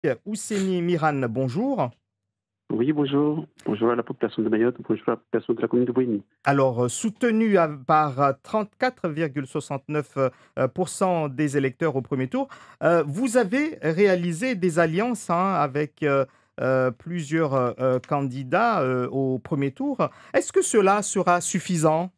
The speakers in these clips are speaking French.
Ousseni Miran, bonjour. Oui, bonjour. Bonjour à la population de Mayotte, bonjour à la population de la commune de Boigny. Alors, soutenu par 34,69 des électeurs au premier tour, vous avez réalisé des alliances avec plusieurs candidats au premier tour. Est-ce que cela sera suffisant?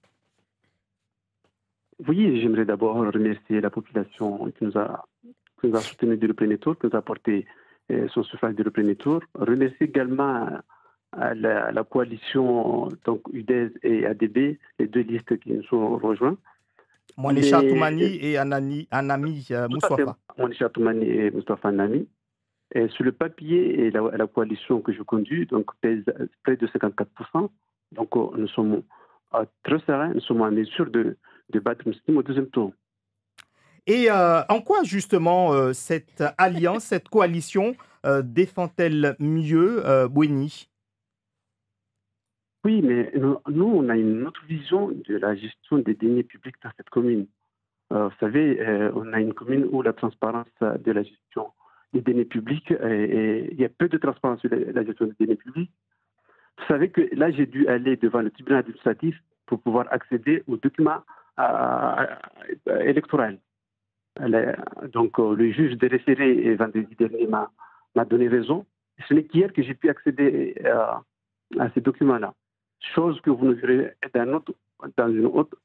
Oui, j'aimerais d'abord remercier la population qui nous a soutenus dès le premier tour, qui nous a apporté son suffrage dès le premier tour. Remercier également la coalition donc UDES et ADB, les deux listes qui nous sont rejoints. Mouanecha Les, Toumani et Anami Tout à fait, Moussoafa. Monisha Toumani et Mustafa Nami. Et sur le papier, et la coalition que je conduis donc, pèse près de 54%. Donc, nous sommes très sereins, nous sommes en mesure de battre Muslim au deuxième tour. Et en quoi justement cette alliance, cette coalition défend-elle mieux Boueni? Oui, mais nous, on a une autre vision de la gestion des deniers publics dans cette commune. Vous savez, on a une commune où la transparence de la gestion des deniers publics, il y a peu de transparence sur la gestion des deniers publics. Vous savez que là, j'ai dû aller devant le tribunal administratif pour pouvoir accéder aux documents électoraux. Donc, le juge des référés vendredi dernier m'a donné raison. Ce n'est qu'hier que j'ai pu accéder à ces documents-là. Chose que vous ne verrez dans une autre,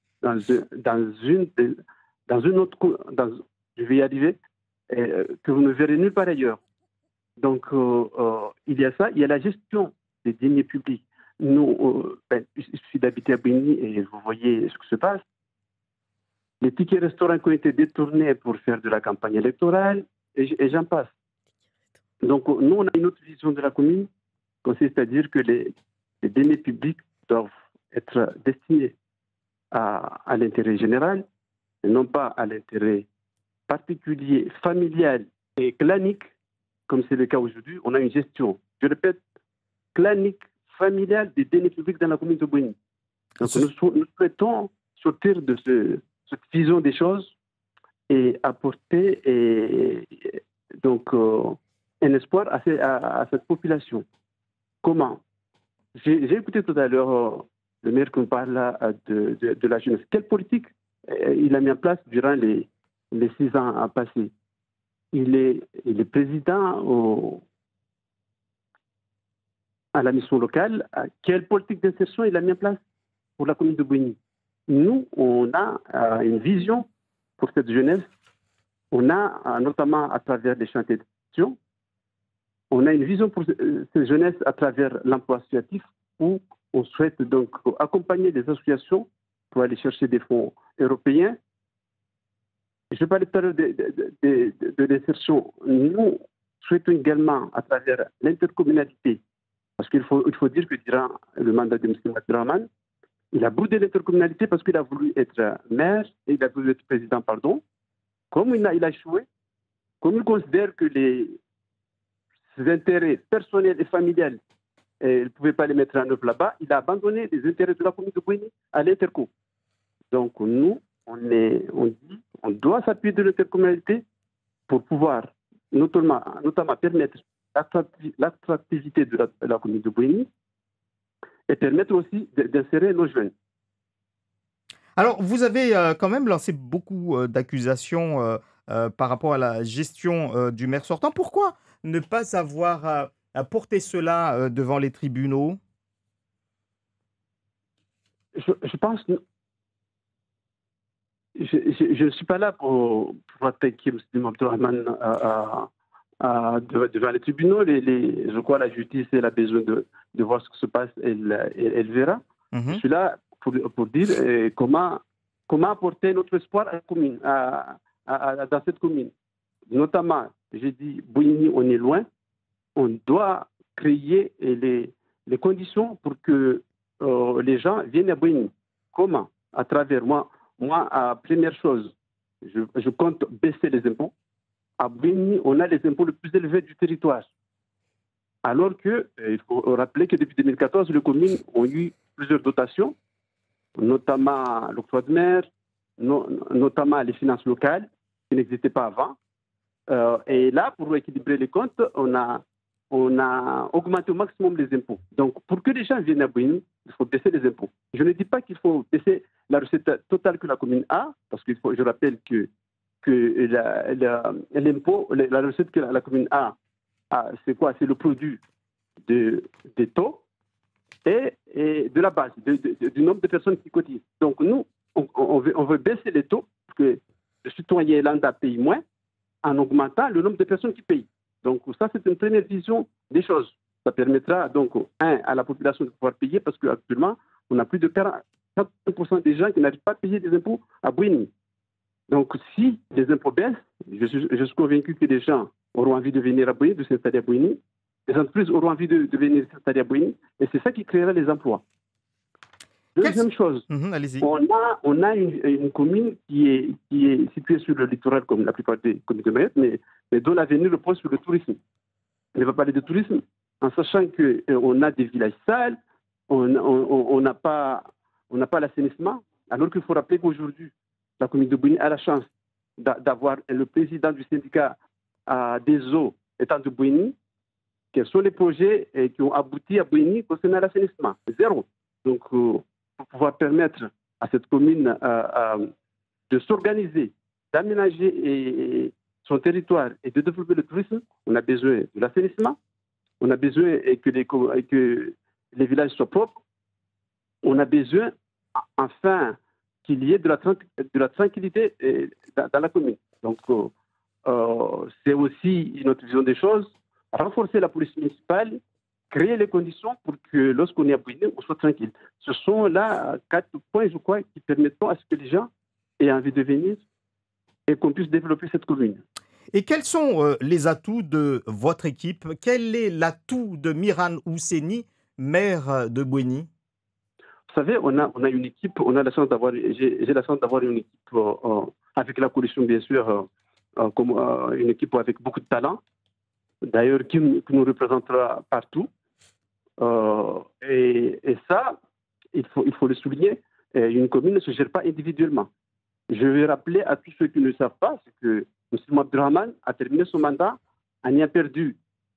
dans une autre, je vais y arriver, que vous ne verrez nulle part ailleurs. Donc, il y a ça, il y a la gestion des deniers publics. Nous, il suffit d'habiter à Béni et vous voyez ce qui se passe. Les tickets restaurants qui ont été détournés pour faire de la campagne électorale, et j'en passe. Donc, nous, on a une autre vision de la commune, consiste à dire que les deniers publics doivent être destinés à l'intérêt général, et non pas à l'intérêt particulier, familial et clanique, comme c'est le cas aujourd'hui. On a une gestion, je répète, clanique, familiale des deniers publics dans la commune de Bouigny. Donc, Ce- nous souhaitons sortir de cette vision des choses et apporter donc, un espoir à cette population. Comment? J'ai écouté tout à l'heure le maire qui me parle de la jeunesse. Quelle politique il a mis en place durant les 6 ans passés? Il est président à la mission locale. Quelle politique d'insertion il a mis en place pour la commune de Bouigny? Nous, on a une vision pour cette jeunesse. On a, notamment à travers les chantiers d'action, on a une vision pour cette jeunesse à travers l'emploi associatif où on souhaite donc accompagner des associations pour aller chercher des fonds européens. Je parlais tout à l'heure de l'insertion. Nous souhaitons également, à travers l'intercommunalité, parce qu'il faut dire que durant le mandat de M. Abdelrahman, il a boudé l'intercommunalité parce qu'il a voulu être maire et il a voulu être président, pardon. Comme il a échoué, comme il considère que ses intérêts personnels et familiaux, il ne pouvait pas les mettre en œuvre là-bas, il a abandonné les intérêts de la commune de Bouigny à l'interco. Donc nous, on dit, on doit s'appuyer de l'intercommunalité pour pouvoir notamment permettre l'attractivité de la commune de Bouigny et permettre aussi d'insérer nos jeunes. Alors, vous avez quand même lancé beaucoup d'accusations par rapport à la gestion du maire sortant. Pourquoi ne pas avoir porté cela devant les tribunaux? Je pense, je ne suis pas là pour attaquer M. Abdelrahman devant les tribunaux. Je crois que la justice elle a besoin de voir ce qui se passe, elle verra. Je Mhm. suis là pour dire comment apporter notre espoir à la commune, dans cette commune. Notamment, j'ai dit, Bouigny, on est loin, on doit créer les conditions pour que les gens viennent à Bouigny. Comment? À travers moi, première chose, je compte baisser les impôts. À Bouigny, on a les impôts les plus élevés du territoire. Alors que, il faut rappeler que depuis 2014, les communes ont eu plusieurs dotations, notamment l'octroi de mer, notamment les finances locales, qui n'existaient pas avant. Et là, pour équilibrer les comptes, on a augmenté au maximum les impôts. Donc, pour que les gens viennent à Bouini, il faut baisser les impôts. Je ne dis pas qu'il faut baisser la recette totale que la commune a, parce que je rappelle que l'impôt, la recette que la commune a c'est quoi? C'est le produit des taux et de la base, du nombre de personnes qui cotisent. Donc, nous, on veut baisser les taux pour que le citoyen lambda paye moins en augmentant le nombre de personnes qui payent. Donc, ça, c'est une première vision des choses. Ça permettra donc, à la population de pouvoir payer parce qu'actuellement, on a plus de 40% des gens qui n'arrivent pas à payer des impôts à Bouini. Donc, si les impôts baissent, je suis convaincu que les gens auront envie de venir à Bouini, de s'installer à Bouini. Les entreprises auront envie de venir s'installer à Bouini. Et c'est ça qui créera les emplois. Deuxième chose, allez-y. on a une commune qui est située sur le littoral, comme la plupart des communes de Mayotte, mais dont l'avenir repose sur le tourisme. On ne va parler de tourisme en sachant qu'on a des villages sales, on n'a pas l'assainissement, alors qu'il faut rappeler qu'aujourd'hui, la commune de Bouini a la chance d'avoir le président du syndicat des eaux étant de Bouini. Quels sont les projets qui ont abouti à Bouini concernant l'assainissement? Zéro. Donc, pour pouvoir permettre à cette commune de s'organiser, d'aménager son territoire et de développer le tourisme, on a besoin de l'assainissement, on a besoin que les villages soient propres, on a besoin enfin qu'il y ait de la tranquillité dans la commune. Donc, c'est aussi une autre vision des choses, renforcer la police municipale, créer les conditions pour que lorsqu'on est à Bouini, on soit tranquille. Ce sont là 4 points, je crois, qui permettront à ce que les gens aient envie de venir et qu'on puisse développer cette commune. Et quels sont les atouts de votre équipe? Quel est l'atout de Miran Housseni, maire de Bouini? Vous savez, on a une équipe, j'ai la chance d'avoir une équipe avec la coalition, bien sûr, une équipe avec beaucoup de talent, d'ailleurs qui nous représentera partout. Et ça, il faut le souligner, une commune ne se gère pas individuellement. Je vais rappeler à tous ceux qui ne le savent pas, c'est que M. Abdurrahman a terminé son mandat en ayant perdu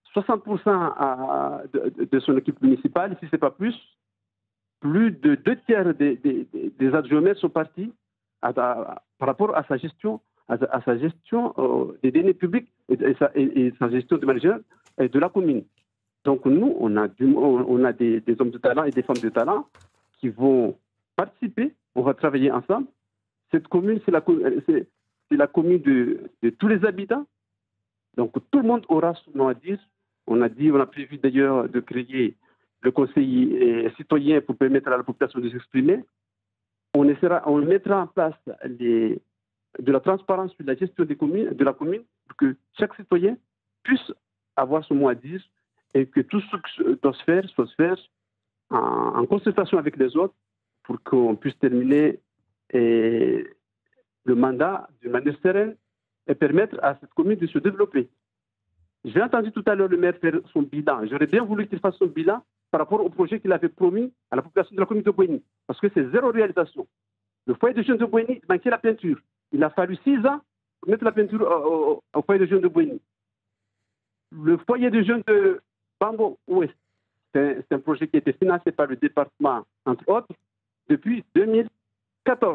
60% de son équipe municipale, si ce n'est pas plus. Plus de 2 tiers des adjoints maires sont partis par rapport à sa gestion, des deniers publics et sa gestion de manager de la commune. Donc nous, on a des hommes de talent et des femmes de talent qui vont participer, on va travailler ensemble. Cette commune, c'est la commune de tous les habitants. Donc tout le monde aura son mot à dire. On a prévu d'ailleurs de créer le conseil citoyen pour permettre à la population de s'exprimer. On mettra en place de la transparence sur la gestion de la commune pour que chaque citoyen puisse avoir son mot à dire et que tout ce qui doit se faire soit fait en concertation avec les autres pour qu'on puisse terminer le mandat d'une manière sereine et permettre à cette commune de se développer. J'ai entendu tout à l'heure le maire faire son bilan. J'aurais bien voulu qu'il fasse son bilan par rapport au projet qu'il avait promis à la population de la commune de Bouini, parce que c'est zéro réalisation. Le foyer de jeunes de Bouini, il manquait la peinture. Il a fallu 6 ans pour mettre la peinture au foyer de jeunes de Bouini. Le foyer de jeunes de Bambo Ouest, c'est un projet qui a été financé par le département, entre autres, depuis 2014.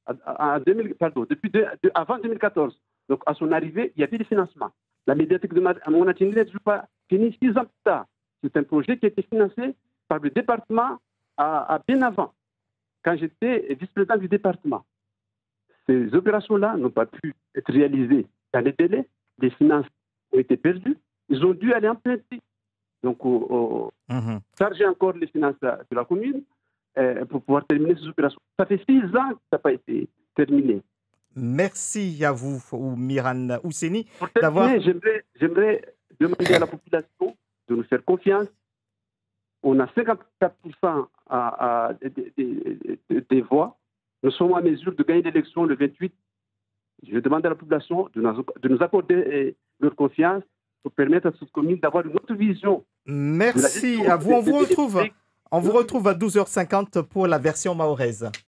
Avant 2014. Donc, à son arrivée, il y avait des financements. La médiathèque de Monatini n'est toujours pas finie 6 ans plus tard. C'est un projet qui a été financé par le département bien avant, quand j'étais vice-président du département. Ces opérations-là n'ont pas pu être réalisées dans les délais. Les finances ont été perdues. Ils ont dû aller emprunter. Donc, charger encore les finances de la commune pour pouvoir terminer ces opérations. Ça fait 6 ans que ça n'a pas été terminé. Merci à vous, Miran Housseni. Pour terminer, j'aimerais demander à la population de nous faire confiance. On a 54% des voix. Nous sommes en mesure de gagner l'élection le 28. Je demande à la population de nous accorder leur confiance pour permettre à cette commune d'avoir une autre vision. Merci à vous. On vous retrouve à 12h50 pour la version mahoraise.